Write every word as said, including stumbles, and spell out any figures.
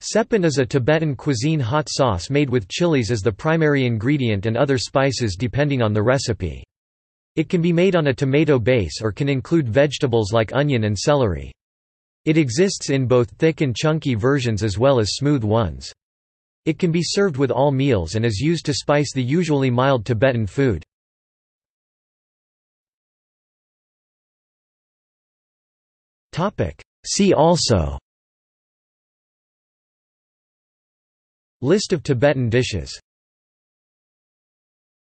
Sepen is a Tibetan cuisine hot sauce made with chilies as the primary ingredient and other spices depending on the recipe. It can be made on a tomato base or can include vegetables like onion and celery. It exists in both thick and chunky versions as well as smooth ones. It can be served with all meals and is used to spice the usually mild Tibetan food. See also: List of Tibetan dishes.